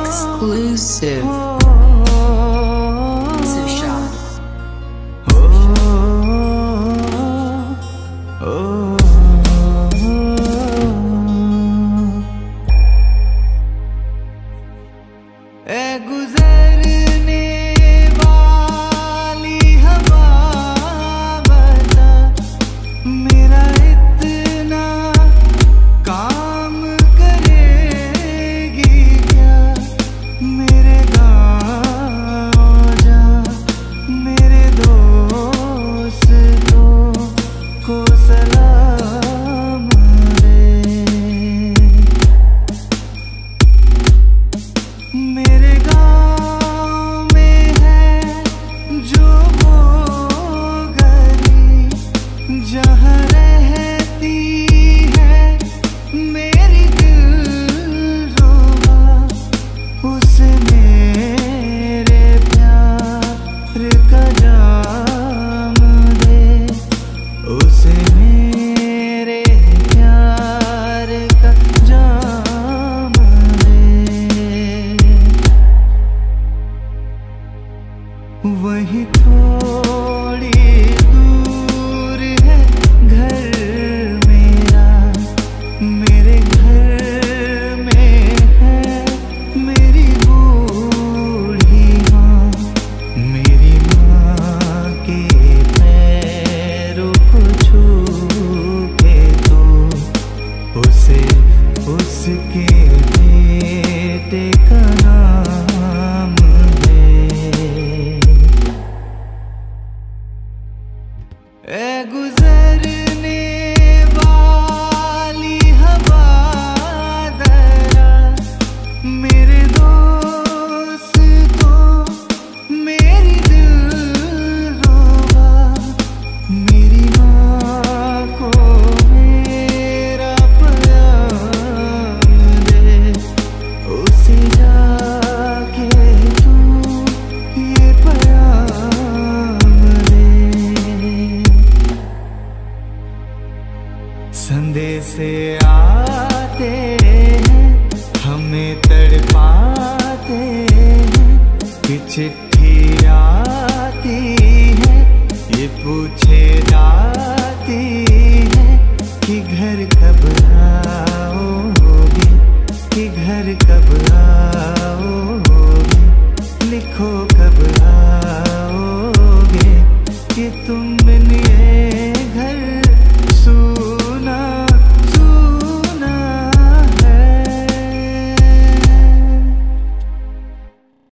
Exclusive. Sushant. गुजरने वाली हवा बता, मेरा इतना काम करेगी क्या? मेरे गाँव जा, मेरे दोस्तों को सलाम दे। मेरे गाँव में है जो वो गली जहाँ रहती है मेरी दिलरुबा, उसे मेरे प्यार का जाम दे, उसे मेरे प्यार का जाम दे। वही थोड़ी दूर है घर मेरा, मेरे घर में है मेरी बूढ़ी माँ, मेरी माँ के पैरों को छू के तो उसे उसके बेटे का नाम दे। गुजरने वाली हवा जरा, मेरे दोस्तों मेरी दिलरुबा, मेरी माँ को मेरा प्यार दे, उसे जाके तू ये प्यार दे। संदेशे आते हैं हमें तड़पाते हैं, कि चिट्ठी आती है ये पूछे जाती